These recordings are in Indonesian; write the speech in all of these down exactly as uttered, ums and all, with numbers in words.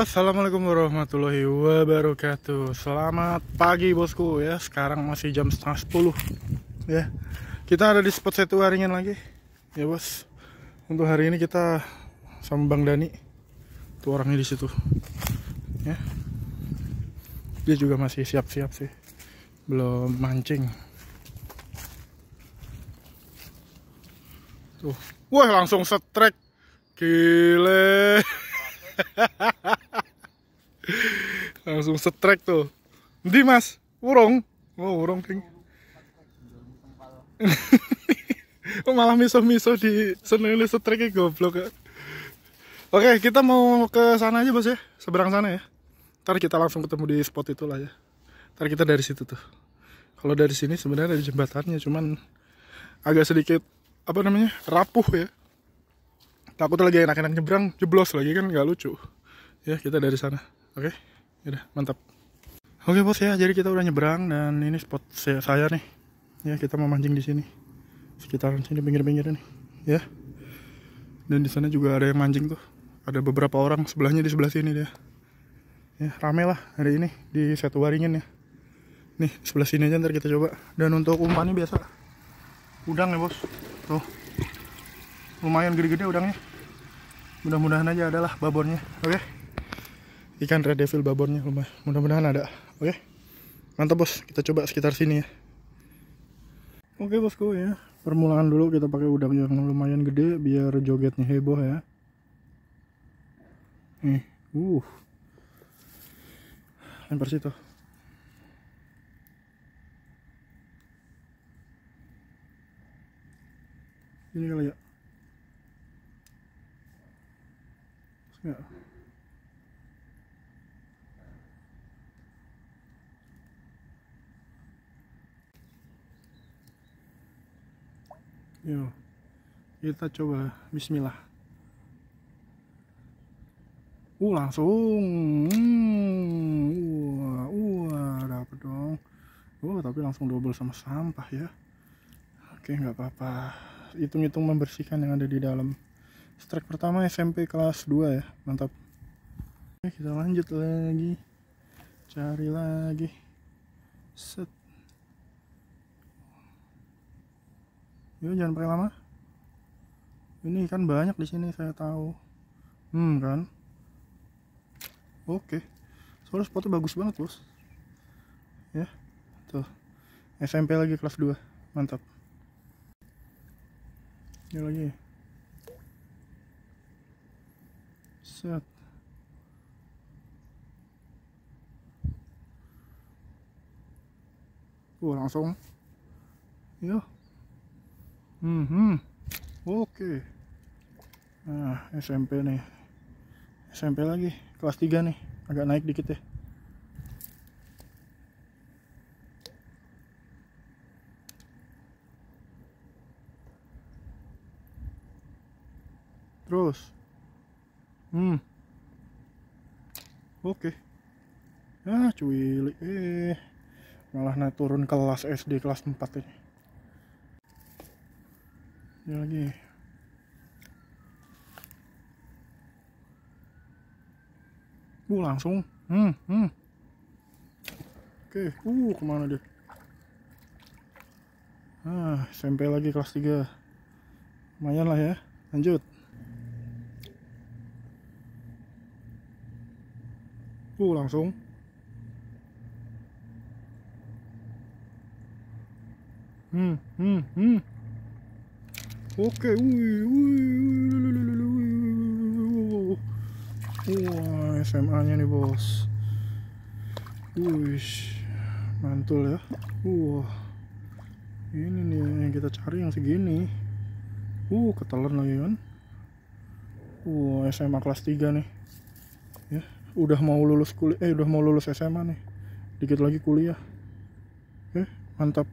Assalamualaikum warahmatullahi wabarakatuh. Selamat pagi bosku ya. Sekarang masih jam setengah sepuluh ya. Kita ada di spot Setu Waringin lagi ya bos. Untuk hari ini kita sama Bang Dani. Tuh orangnya di situ ya. Dia juga masih siap-siap sih, belum mancing. Tuh, wah langsung setrek, gile. Langsung setrek tuh. Di mas, urung. Oh urung ting. Oh, malah miso-miso di senengnya setreknya goblok. Oke, kita mau ke sana aja bos ya, seberang sana ya. Ntar kita langsung ketemu di spot itulah ya. Ntar kita dari situ tuh. Kalau dari sini sebenarnya ada jembatannya, cuman agak sedikit apa namanya rapuh ya. Takutnya lagi enak-enak nyebrang, jeblos lagi kan nggak lucu. Ya kita dari sana. Oke, udah mantap. Oke bos ya, jadi kita udah nyebrang dan ini spot saya, saya nih. Ya kita mau mancing di sini, sekitaran sini pinggir-pinggir nih. Ya. Dan di sana juga ada yang mancing tuh. Ada beberapa orang sebelahnya di sebelah sini dia. Ya rame lah hari ini di Setu Waringin ya. Nih sebelah sini aja ntar kita coba. Dan untuk umpannya biasa udang ya bos. Tuh lumayan gede-gede udangnya. Mudah-mudahan aja adalah babornya. Oke. Ikan red devil babornya lumayan. Mudah-mudahan ada. Oke. Mantap bos. Kita coba sekitar sini ya. Oke bosku ya. Permulaan dulu kita pakai udang yang lumayan gede biar jogetnya heboh ya. Nih, uh. Lempar situ. Ini kali ya. Ya. Yo. Kita coba bismillah. Uh langsung. Hmm. Wah, wah dapet dong. Oh, tapi langsung double sama sampah ya. Oke, nggak apa-apa. Hitung-hitung membersihkan yang ada di dalam. Strike pertama S M P kelas dua ya, mantap. Oke, kita lanjut lagi. Cari lagi. Set. Yuk, jangan pakai lama. Ini kan banyak di sini saya tahu. Hmm kan. Oke. Soalnya spotnya bagus banget, bos. Ya. Tuh. S M P lagi kelas dua. Mantap. Ini lagi. Set. Uh, langsung. Yo. Hmm, hmm. Oke. Nah, S M P nih. S M P lagi, kelas tiga nih. Agak naik dikit ya. Terus. Hmm. Oke. Ah, cuili. Eh. Malah naik turun kelas S D kelas empat ini. Ini lagi. Uh, langsung. Hmm, hmm. Oke, uh, kemana dia? Ah, S M P lagi kelas tiga. Lumayan lah ya. Lanjut. Uh, langsung. Hmm, hmm, hmm. Oke, wih, wih, wah, S M A-nya nih bos. Wih, mantul ya. Wah, ini nih yang kita cari yang segini. Uh, ketelan lagi kan. Wah, S M A kelas tiga nih. Ya, udah mau lulus kuliah, eh udah mau lulus S M A nih. Dikit lagi kuliah. Eh, mantap.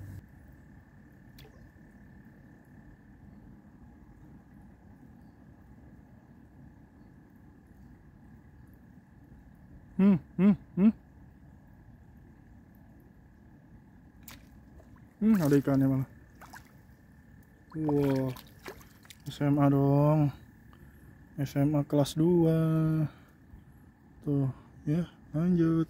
Hmm, hmm, hmm. Hmm, ada ikannya malah. Wow, S M A dong. S M A kelas dua. tuh ya, lanjut.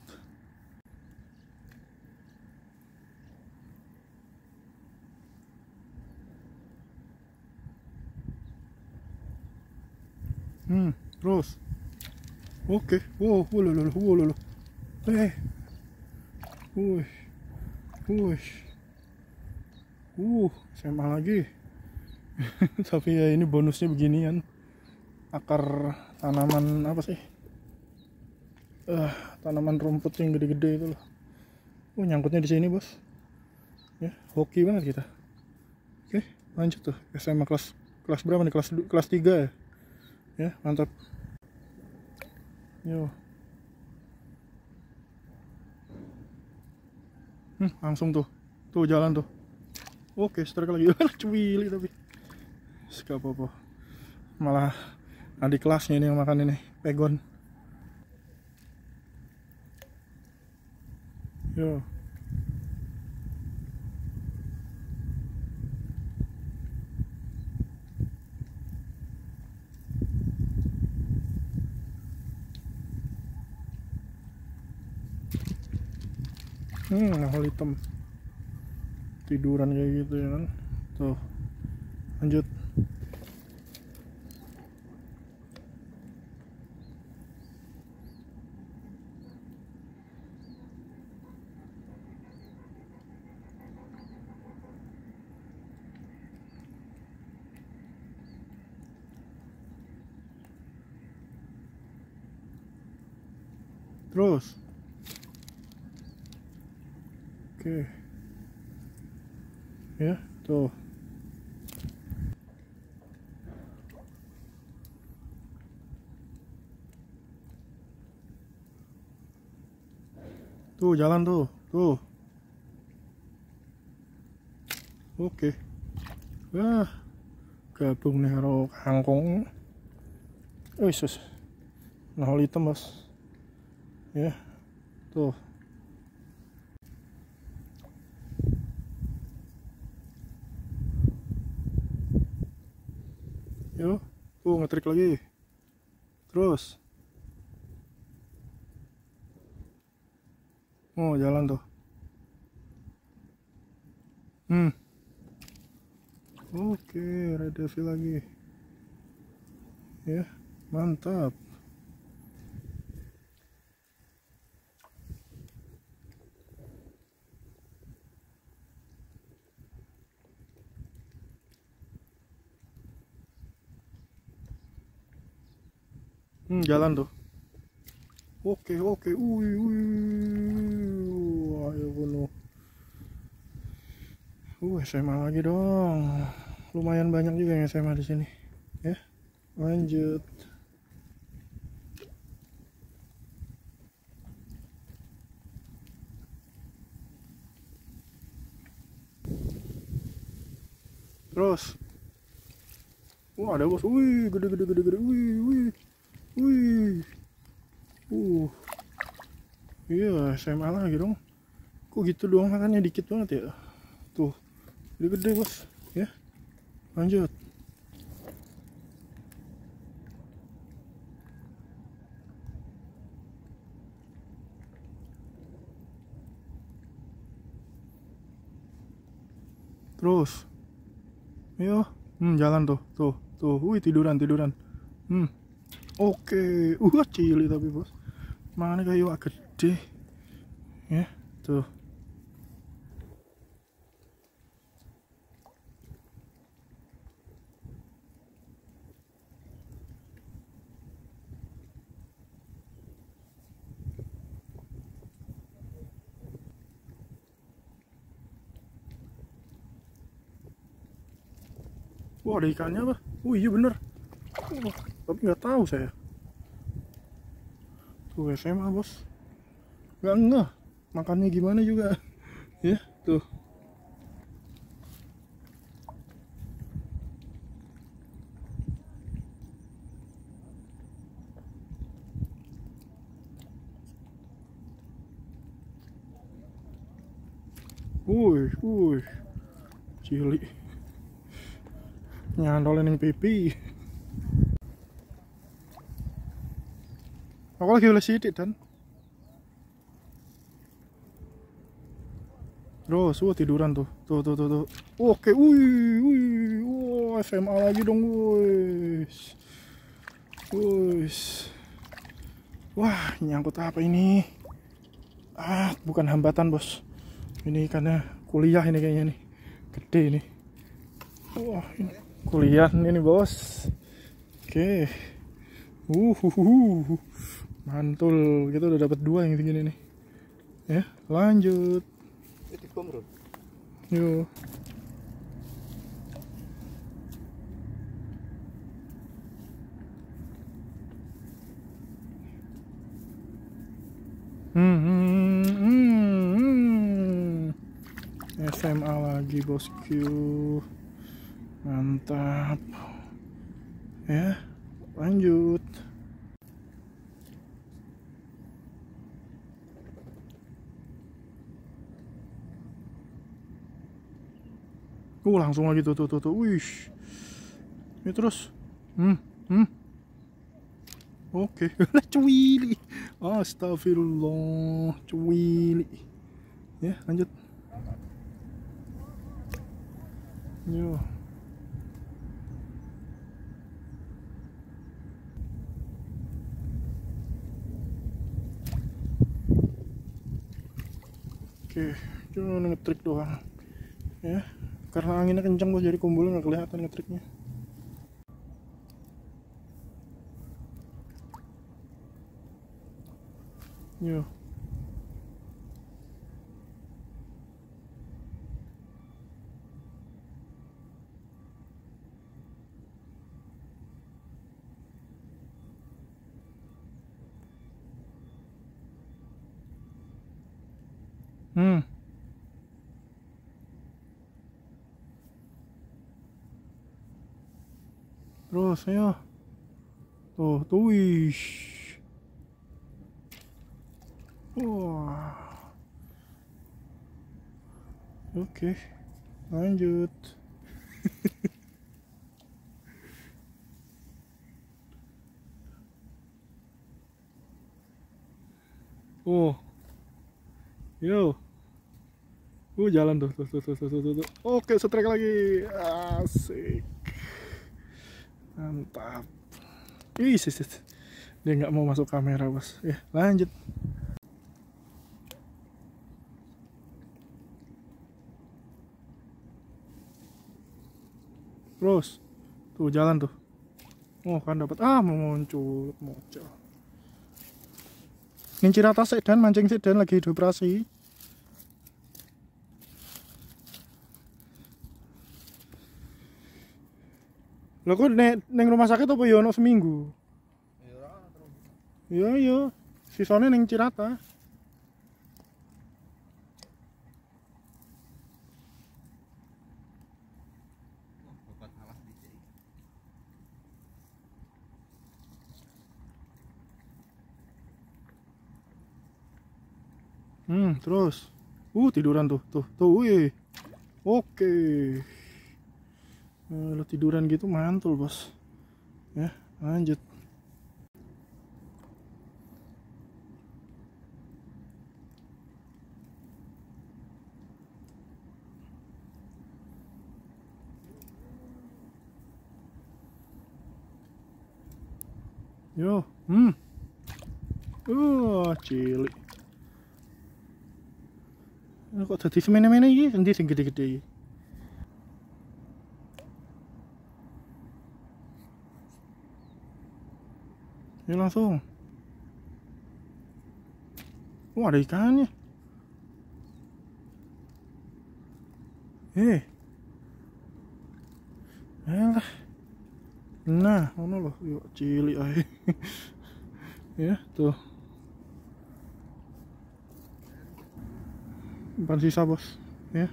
Hmm, terus. Oke, wow, wow, wow, wow, wow, eh, wuih, wuih, uh, S M A lagi. Tapi ya ini bonusnya beginian, akar tanaman apa sih? Uh, tanaman rumput yang gede-gede itu loh. Oh, nyangkutnya di sini bos. Ya, hoki banget kita. Oke, lanjut tuh. S M A kelas kelas berapa nih? Kelas kelas tiga ya. Ya, mantap. Yo. Hmm, langsung tuh. Tuh jalan tuh. Oke, strike lagi. Cuili tapi. Gak apa-apa. Malah adik kelasnya ini yang makan ini, pegon. Yo. Hmm, nahol hitam. Tiduran kayak gitu ya kan. Tuh. Lanjut. Terus. Oke. Ya, tuh. Tuh jalan tuh. Tuh. Oke. Wah. Gabung nih karo kangkung. Oh, sus. Nahol hitam, Bos. Ya. Tuh. Yo, tuh ngetrik lagi. Terus. Oh, jalan tuh. Hmm. Oke, red devil lagi. Ya, mantap. Hmm, jalan tuh. Oke, oke. Wih, wih. Ayo bunuh. Uh, S M A lagi dong. Lumayan banyak juga yang S M A di sini. Ya, lanjut. Terus. Wah, ada bos. Wih, gede, gede, gede, gede. Wih, wih. Wih. Uh. Iya, S M A lagi dong. Kok gitu doang makannya dikit banget ya? Tuh. Gede-gede, bos. Ya. Lanjut. Terus. Yo. Hmm, jalan tuh. Tuh, tuh. Wih, tiduran, tiduran. Hmm. Oke. Uh, cili tapi, bos. Mana kayak gede. Ya, tuh. Wah, ada ikannya apa? Oh iya bener. Wah, tapi nggak tahu saya. Tuh S M A bos. Nggak ngeh. Makannya gimana juga. Ya, tuh. Wuih, wuih. Cili. Nyantolin yang pipi. Aku lagi oleh sidik dan. Terus, wah tiduran tuh. Tuh, tuh, tuh, tuh. Oke, wih, wih. Wah, S M A lagi dong, wis. Wis. Wah, nyangkut apa ini? Ah, bukan hambatan, bos. Ini karena kuliah ini kayaknya nih. Gede ini. Wah, ini kuliah ini, bos. Oke. Uh, uh, uh, uh. Mantul. Kita udah dapat dua yang segini nih. Ya, lanjut. Yuk. Hmm, hmm, hmm, hmm. S M A lagi bosku. Mantap. Ya, lanjut. Uh, langsung lagi tuh tuh tuh tuh. Wish. Ini terus. Hmm, hmm. Oke. Cuwili. Astagfirullah. Cuwili. Ya, lanjut. Yo. Oke, cuma ngetrik doang. Ya. Karena anginnya kencang bos, jadi kumbulnya nggak kelihatan ngetriknya. Yo. Hmm. Terus ayo. Tuh, tuh wish. Wah. Oke. Lanjut. Oh. Yo. Uh, jalan tuh, tuh, tuh, tuh, tuh, tuh, tuh. Oke, setrek lagi. Asik. Mantap. Ih, sis, sis. Dia nggak mau masuk kamera, bos. Ya, lanjut. Terus. Tuh, jalan tuh. Oh, kan dapat. Ah, mau muncul, muncul. Nginci rata sedan, mancing sedan lagi dioperasi. Lho kok nek ning rumah sakit apa ya ono seminggu? Iya iya, sisane ning Cirata. Hmm, terus. Uh, tiduran tuh, tuh, tuh, wih. Oke. Kalau tiduran gitu mantul, bos. Ya, lanjut. Yo, hmm. Uh, cilik. Kok dadi semene-mene iki, endi sing gede-gede iki? Ya langsung. Oh, ada ikannya. Eh. Elah. Nah, ono loh, yuk cilik ae. Ya, tuh. Umpan sisa, bos. Ya.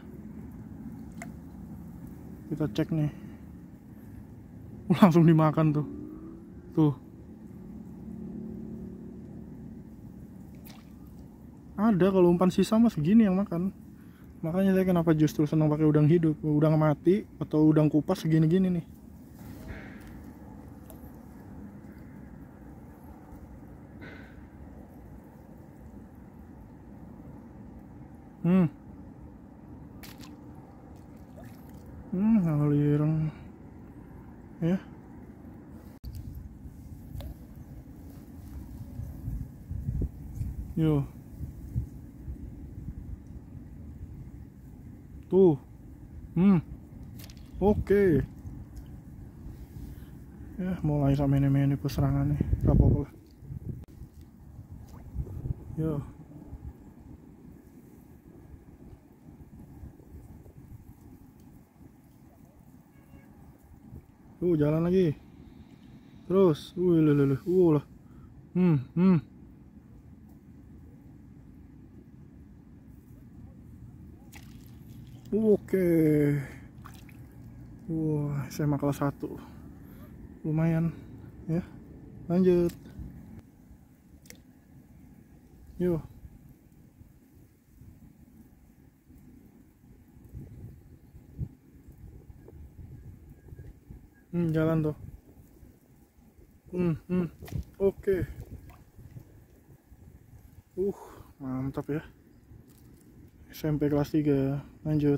Kita cek nih. Langsung dimakan tuh. Tuh. Ada kalau umpan sisa mas segini yang makan. Makanya saya kenapa justru senang pakai udang hidup. Udang mati atau udang kupas segini-gini nih. Hmm. Hmm, ngalireng. Ya. Yo. Tuh. Hmm. Oke. Ya, mulai sama ini-ini peserangan nih. Gak apa-apa lah. Yo. Uh, jalan lagi. Terus. Uh, lele, uh lah. Hmm, hmm. Oke. Wah, S M A kelas satu. Lumayan. Ya. Lanjut. Yo. Hmm, jalan tuh. Hmm, hmm. Oke. Uh, mantap ya. S M P kelas tiga. Lanjut.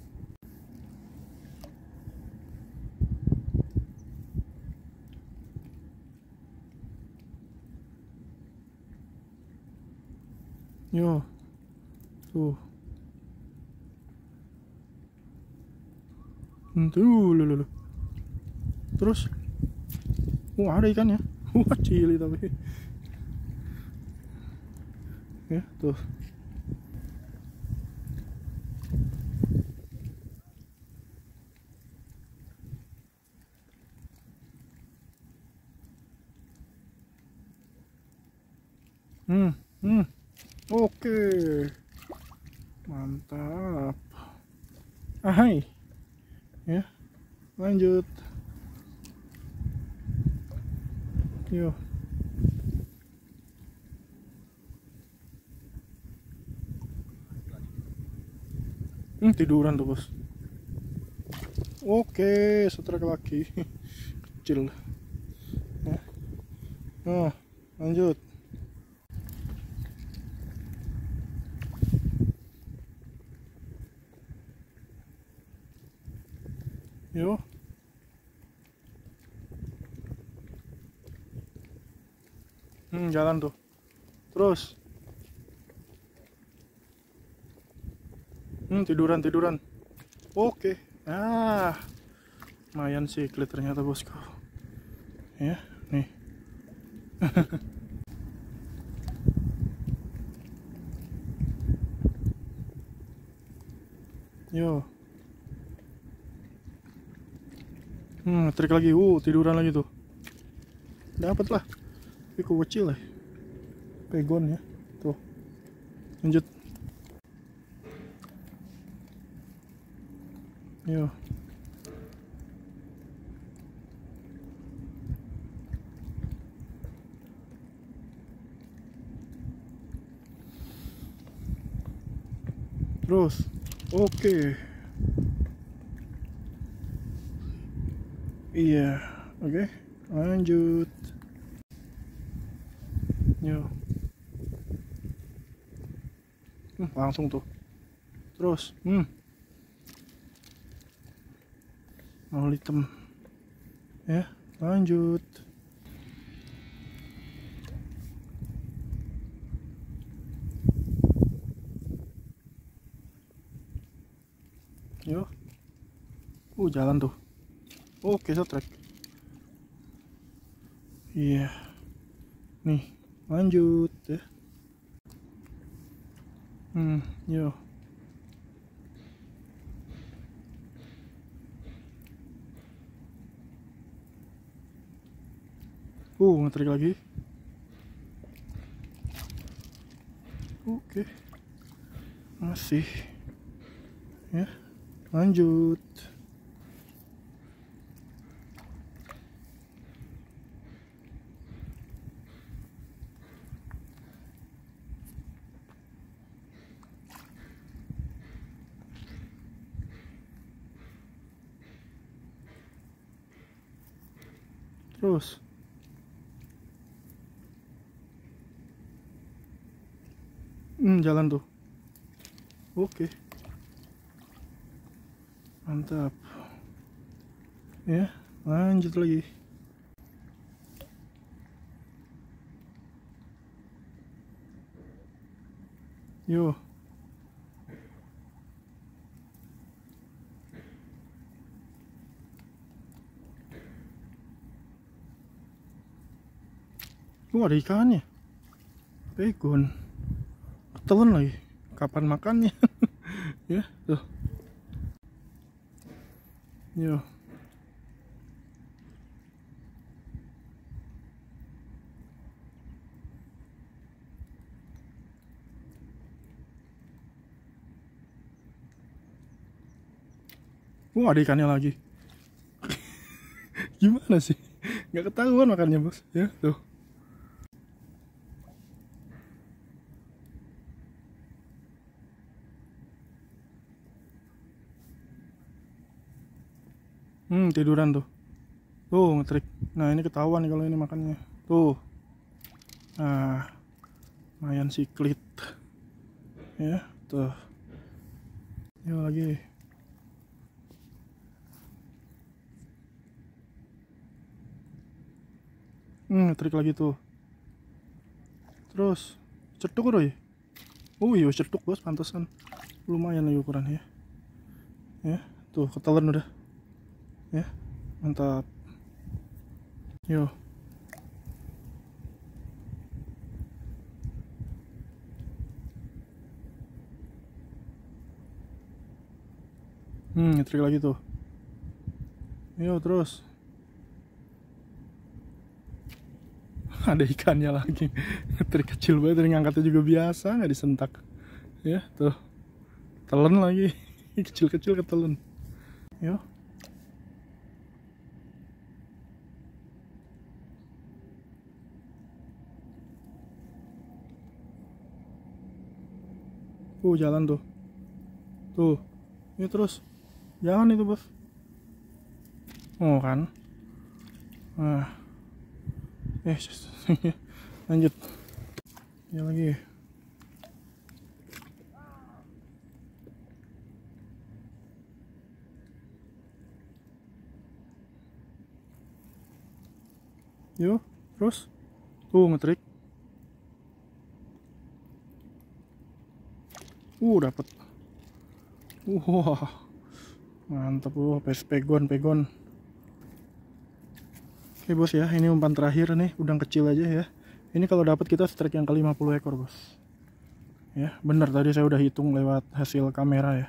Yo. Tuh. Hmm, tuh, lulu. Terus. Wah, ada ikan ya. Wah, cili tapi. Ya, tuh. Hmm, hmm. Oke. Mantap. Ahai. Ya, lanjut. Yo. Hmm, tiduran tuh, Bos. Oke, strike lagi. Kecil. Ya. Nah, lanjut. Yo. Hmm, jalan tuh. Terus. Hmm, tiduran, tiduran. Oke. Ah. Lumayan sih klik ternyata, bosku. Ya, nih. Yo. Hmm, trik lagi. Uh, tiduran lagi tuh. Dapat lah. Tapi kecil lah. Pegon ya. Tuh. Lanjut. Yo. Terus. Oke. Iya. Oke. Lanjut. Yo. Hmm, langsung tuh. Terus. Hmm. Mau hitam. Ya, lanjut. Yo. Uh, jalan tuh. Oke, strike. Iya. Nih, lanjut ya. Hmm, yo. Uh, ngetrik lagi. Oke. Masih. Ya, lanjut. Terus. Hmm, jalan tuh. Oke. Mantap. Ya, lanjut lagi. Yo. Oh, ada ikannya. Pegon. Ketelan lagi. Kapan makannya? Ya, tuh. Yo. Oh, ada ikannya lagi. Gimana sih? Nggak ketahuan makannya, bos. Ya, tuh. Hmm, tiduran tuh. Tuh, ngetrik. Nah, ini ketahuan nih kalau ini makannya. Tuh. Nah, lumayan siklit. Ya, tuh. Yo lagi. Hmm, ngetrik lagi tuh. Terus, cetuk udah ya? Oh iya, cetuk bos, pantesan. Lumayan lagi ukuran ya. Ya, tuh ketelan udah. Ya, mantap. Yo. Hmm, ngetrik lagi tuh. Yo, terus. Ada ikannya lagi. Ngetrik kecil banget, ngangkatnya juga biasa, nggak disentak. Ya, tuh. Telan lagi. Kecil-kecil ketelan. Yo. Uh, jalan tuh. Tuh. Ini terus. Jangan itu, bos. Oh, kan. Nah. Eh, lanjut. Ya lagi. Yo, terus. Tuh, ngetrik. Uh, dapat. Uh, wah. Mantap, uh, pegon, pegon. Oke, bos ya, ini umpan terakhir nih, udang kecil aja ya. Ini kalau dapat kita strike yang ke lima puluh ekor, bos. Ya, bener tadi saya udah hitung lewat hasil kamera ya.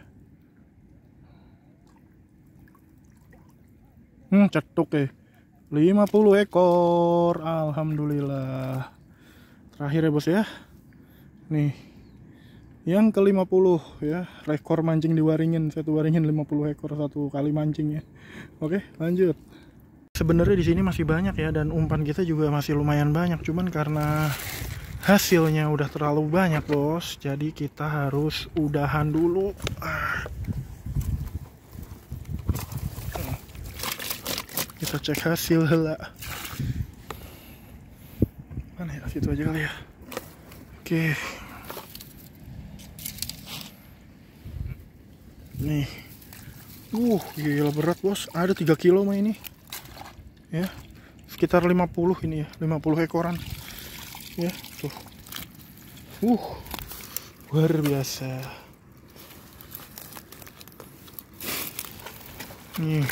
Hmm, cetuk ya. lima puluh ekor. Alhamdulillah. Terakhir ya, bos ya. Nih. Yang ke lima puluh ya, rekor mancing di Waringin, satu Waringin lima puluh ekor satu kali mancing ya. Oke, lanjut. Sebenarnya di sini masih banyak ya, dan umpan kita juga masih lumayan banyak, cuman karena hasilnya udah terlalu banyak, bos, jadi kita harus udahan dulu. Kita cek hasil lah. Mana ya, situ aja kali ya. Oke. Nih. Uh, gila berat, bos. Ada tiga kilo mah ini. Ya. Sekitar lima puluh ini ya, lima puluh ekoran. Ya, tuh. Uh. Luar biasa. Nih.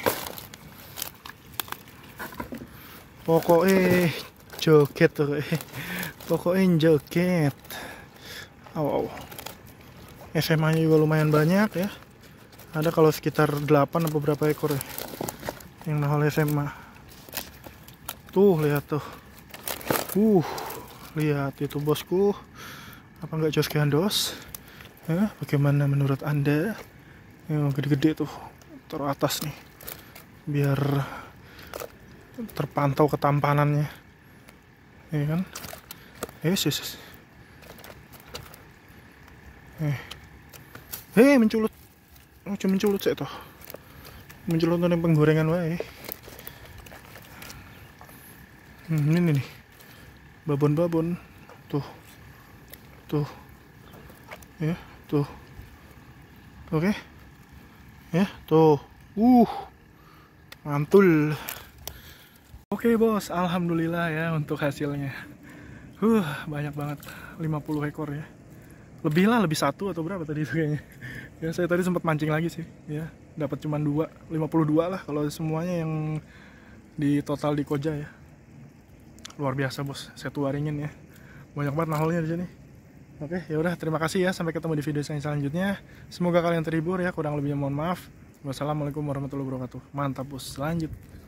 Pokoknya joget tuh. Pokoknya joget. Aw, aw. S M A-nya juga lumayan banyak ya. Ada kalau sekitar delapan atau berapa ekor ya yang nahol S M A. Tuh, lihat tuh. Uh, lihat itu, bosku. Apa nggak jos gandos? Ya, bagaimana menurut Anda? Yang gede-gede tuh, teratas nih. Biar terpantau ketampanannya. Ya kan? Yes, yes, yes. Eh. Hei, menculut. Oh, cuma menculut saya toh. Menculut yang penggorengan wae. Hmm, ini nih. Babon-babon. Tuh. Tuh. Ya, tuh. Oke. Ya, tuh. Uh. Mantul. Oke, Bos. Alhamdulillah ya untuk hasilnya. Uh, banyak banget. lima puluh ekor ya. Lebih lah, lebih satu atau berapa tadi itu kayaknya. Ya, saya tadi sempat mancing lagi sih, ya. Dapat cuma dua, lima puluh dua lah kalau semuanya yang di total di Koja ya. Luar biasa, Bos. Saya tuaringin ya. Banyak banget naholnya di sini. Oke, ya udah, terima kasih ya. Sampai ketemu di video saya selanjutnya. Semoga kalian terhibur ya. Kurang lebihnya mohon maaf. Wassalamualaikum warahmatullahi wabarakatuh. Mantap, Bos. Lanjut.